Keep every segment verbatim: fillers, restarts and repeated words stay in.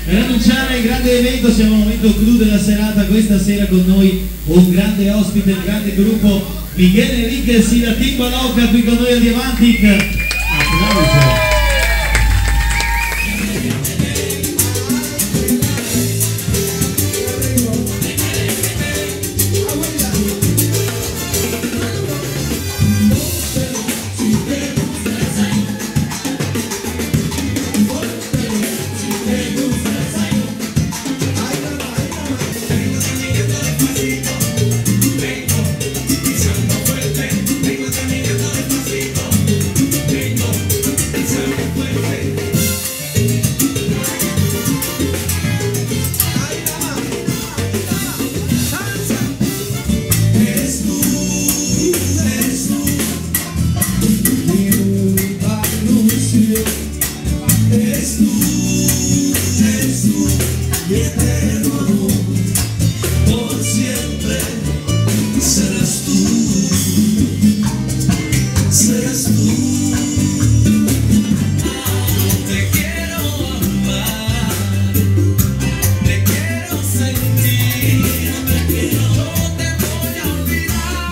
Per annunciare il grande evento, siamo al momento clou della serata, questa sera con noi un grande ospite, il grande gruppo Miguel Enriquez y la Timbaloca qui con noi al Diamantic. Applauso.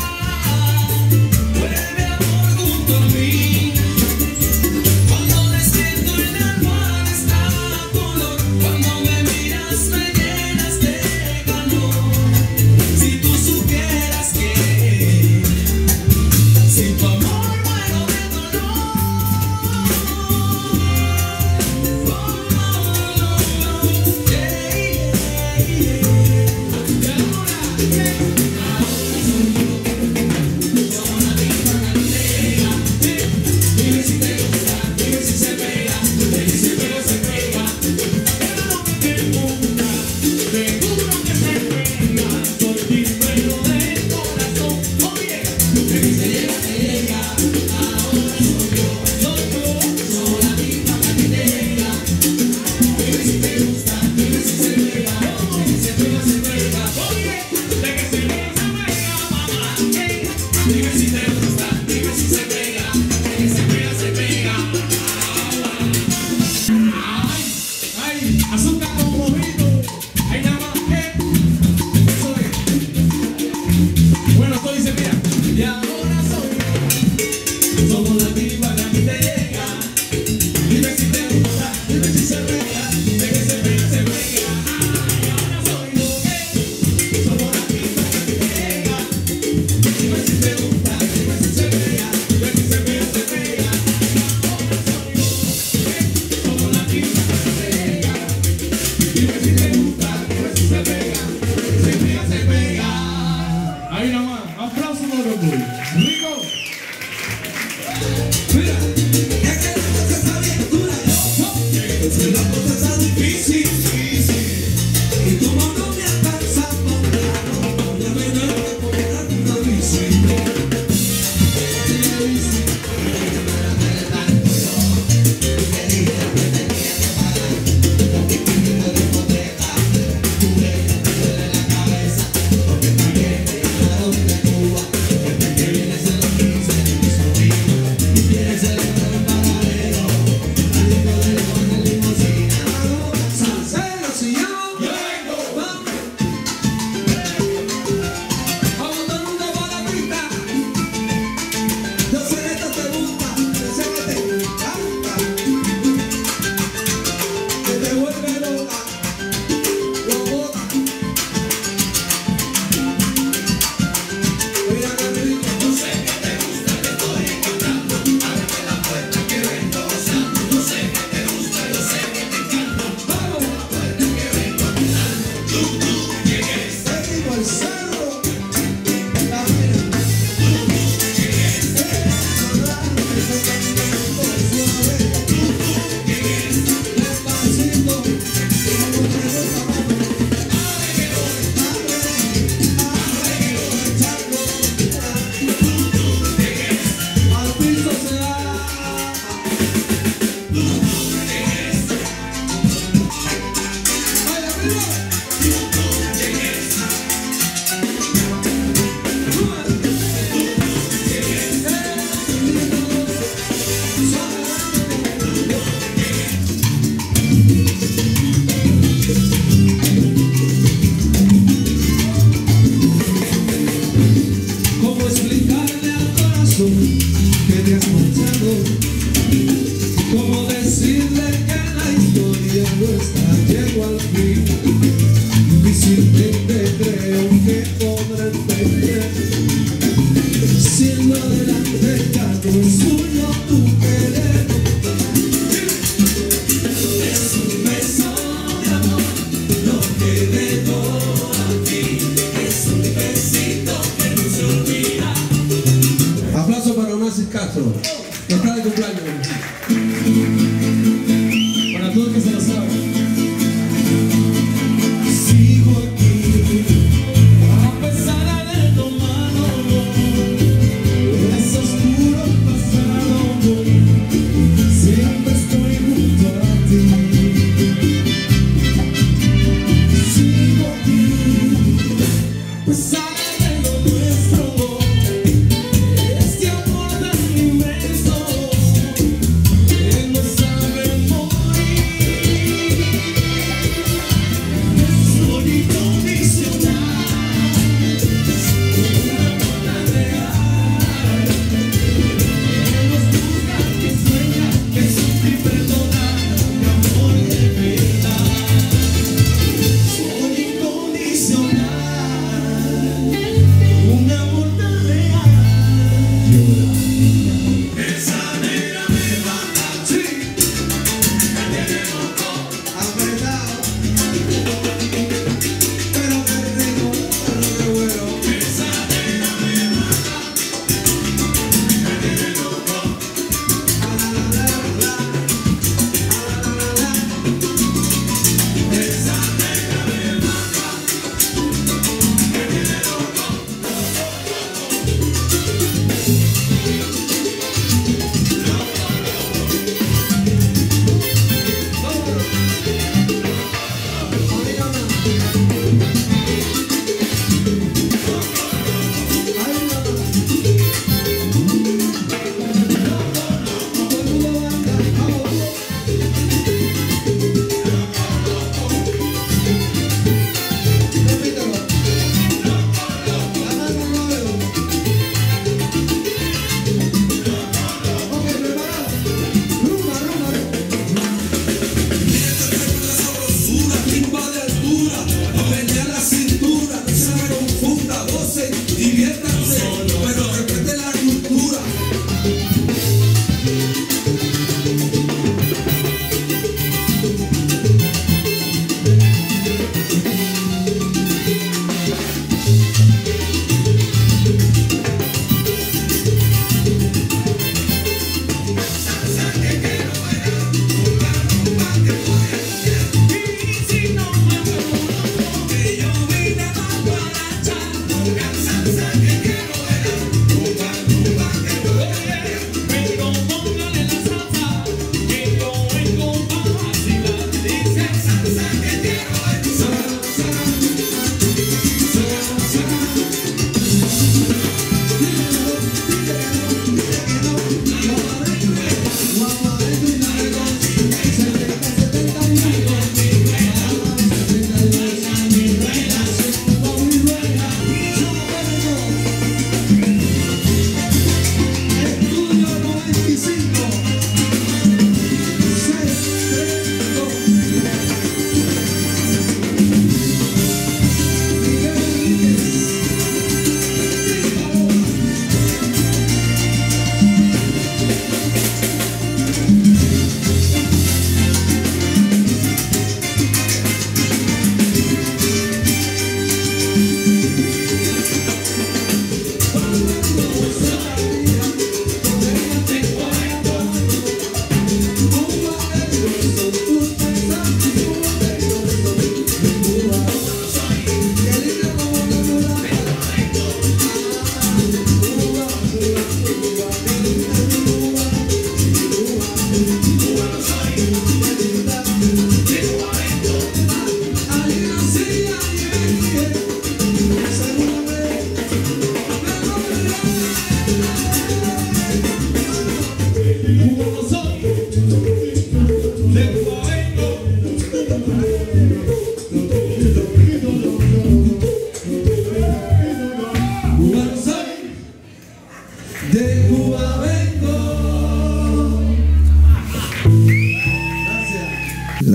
Cuando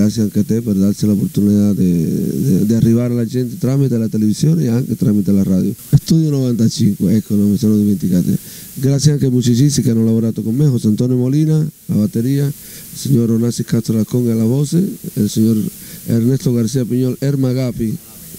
grazie anche a te per darci l'opportunità di arrivare alla gente tramite la televisione e anche tramite la radio. Studio novantacinque, ecco, non mi sono dimenticato. Grazie anche ai musicisti che hanno lavorato con me, José Antonio Molina, la batteria, il signor Onassis Castro alla conga e la voce, il signor Ernesto García Piñol Ermagapi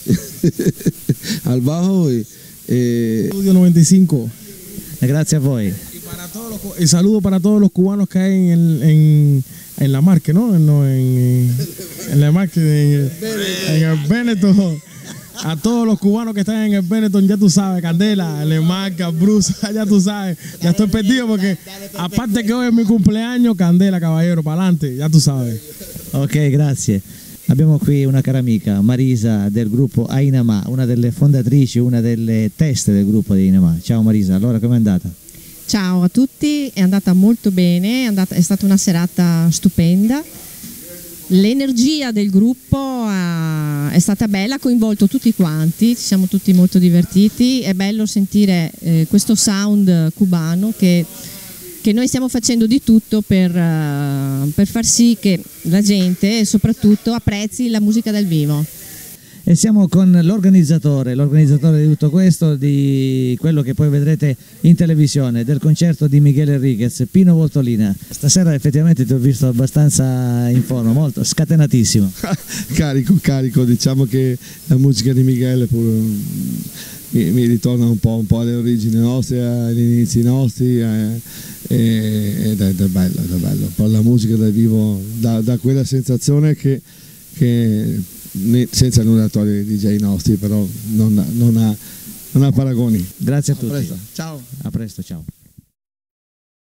al bajo e, e... Studio noventa y cinco. Grazie a voi. Y, para todos los, y saludo para todos los cubanos que hay en, en, en la Marque, ¿no? no en, en la Marque, en, en el Benetton. A todos los cubanos que están en el Benetton, ya tú sabes, Candela, Le Marca, Bruce, ya tú sabes, ya estoy perdido porque aparte que hoy es mi cumpleaños, Candela, caballero, para adelante, ya tú sabes. Ok, grazie. Abbiamo qui una cara amica, Marisa, del gruppo Ainama, una delle fondatrici, una delle teste del gruppo di Ainama. Ciao Marisa, allora com'è andata? Ciao a tutti, è andata molto bene, è, andata, è stata una serata stupenda. L'energia del gruppo uh, è stata bella, ha coinvolto tutti quanti, ci siamo tutti molto divertiti, è bello sentire eh, questo sound cubano che, che noi stiamo facendo di tutto per, uh, per far sì che la gente soprattutto apprezzi la musica dal vivo. E siamo con l'organizzatore, l'organizzatore di tutto questo, di quello che poi vedrete in televisione, del concerto di Miguel Enriquez, Pino Voltolina. Stasera effettivamente ti ho visto abbastanza in forma, molto scatenatissimo. Carico, carico, diciamo che la musica di Miguel pure, mi, mi ritorna un po', un po' alle origini nostre, agli inizi nostri, eh, ed è, è bello, è bello. Poi la musica dal vivo dà, dà quella sensazione che... che senza nulla togliere i D J nostri, però non, non, ha, non ha paragoni. Grazie a tutti. A presto. Ciao. A presto, ciao.